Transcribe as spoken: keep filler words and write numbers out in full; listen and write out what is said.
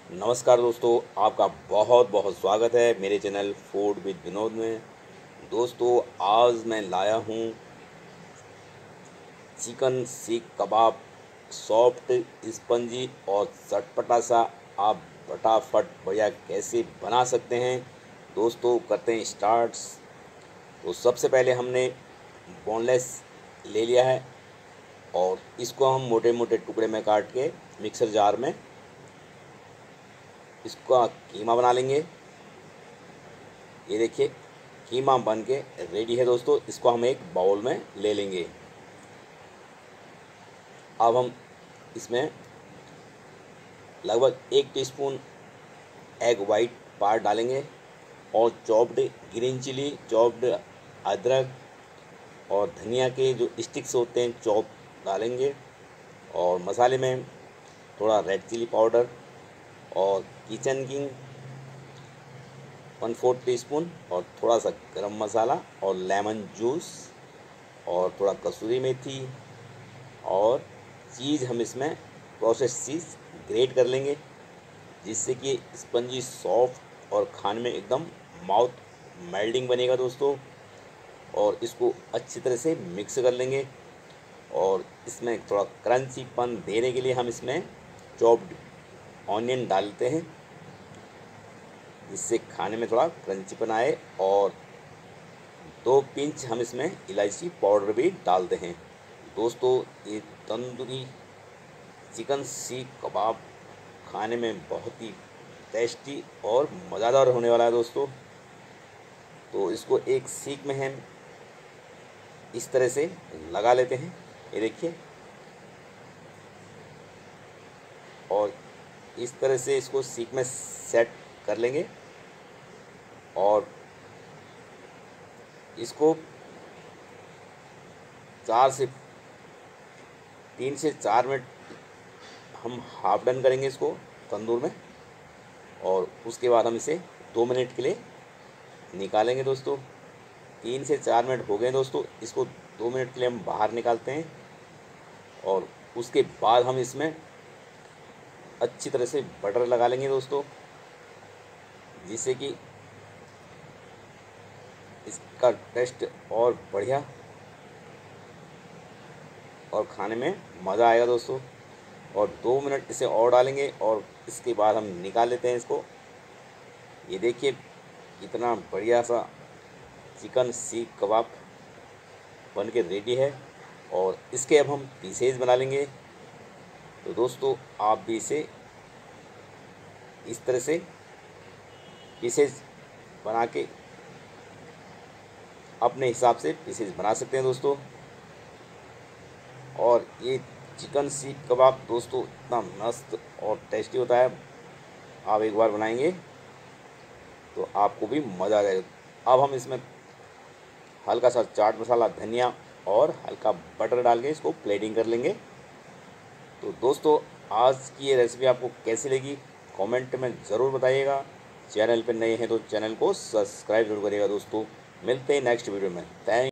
नमस्कार दोस्तों, आपका बहुत बहुत स्वागत है मेरे चैनल फूड विद विनोद में। दोस्तों, आज मैं लाया हूँ चिकन सीख कबाब, सॉफ्ट, स्पंजी और चटपटा सा। आप फटाफट बढ़िया कैसे बना सकते हैं दोस्तों, करते हैं स्टार्ट्स। तो सबसे पहले हमने बोनलेस ले लिया है और इसको हम मोटे मोटे टुकड़े में काट के मिक्सर जार में इसका कीमा बना लेंगे। ये देखिए, कीमा बन के रेडी है दोस्तों। इसको हम एक बाउल में ले लेंगे। अब हम इसमें लगभग एक टीस्पून एग वाइट पार डालेंगे और चॉप्ड ग्रीन चिली, चॉप्ड अदरक और धनिया के जो स्टिक्स होते हैं चॉप डालेंगे। और मसाले में थोड़ा रेड चिली पाउडर और Kitchen King one fourth teaspoon और थोड़ा सा गरम मसाला और लेमन जूस और थोड़ा कसूरी मेथी और चीज़ हम इसमें प्रोसेस चीज़ ग्रेट कर लेंगे, जिससे कि स्पंजी सॉफ्ट और खाने में एकदम माउथ मेल्टिंग बनेगा दोस्तों। और इसको अच्छी तरह से मिक्स कर लेंगे और इसमें थोड़ा क्रंचीपन देने के लिए हम इसमें चॉप्ड ऑनियन डालते हैं, जिससे खाने में थोड़ा क्रंचीपन आए। और दो पिंच हम इसमें इलायची पाउडर भी डालते हैं दोस्तों। ये तंदूरी चिकन सीख कबाब खाने में बहुत ही टेस्टी और मज़ेदार होने वाला है दोस्तों। तो इसको एक सीख में हम इस तरह से लगा लेते हैं, ये देखिए। और इस तरह से इसको सीख में सेट कर लेंगे और इसको चार से तीन से चार मिनट हम हाफ डन करेंगे इसको तंदूर में। और उसके बाद हम इसे दो मिनट के लिए निकालेंगे दोस्तों। तीन से चार मिनट हो गए दोस्तों, इसको दो मिनट के लिए हम बाहर निकालते हैं। और उसके बाद हम इसमें अच्छी तरह से बटर लगा लेंगे दोस्तों, जिससे कि इसका टेस्ट और बढ़िया और खाने में मज़ा आएगा दोस्तों। और दो मिनट इसे और डालेंगे और इसके बाद हम निकाल लेते हैं इसको। ये देखिए, कितना बढ़िया सा चिकन सीख कबाब बन के रेडी है। और इसके अब हम पीसेज बना लेंगे। तो दोस्तों, आप भी इसे इस तरह से पीसेज बना के अपने हिसाब से पीसेज बना सकते हैं दोस्तों। और ये चिकन सीख कबाब दोस्तों इतना मस्त और टेस्टी होता है, आप एक बार बनाएंगे तो आपको भी मज़ा आ जाएगा। अब हम इसमें हल्का सा चाट मसाला, धनिया और हल्का बटर डाल के इसको प्लेटिंग कर लेंगे। तो दोस्तों, आज की ये रेसिपी आपको कैसी लगी कमेंट में ज़रूर बताइएगा। चैनल पर नए हैं तो चैनल को सब्सक्राइब जरूर करिएगा दोस्तों। मिलते हैं नेक्स्ट वीडियो में। थैंक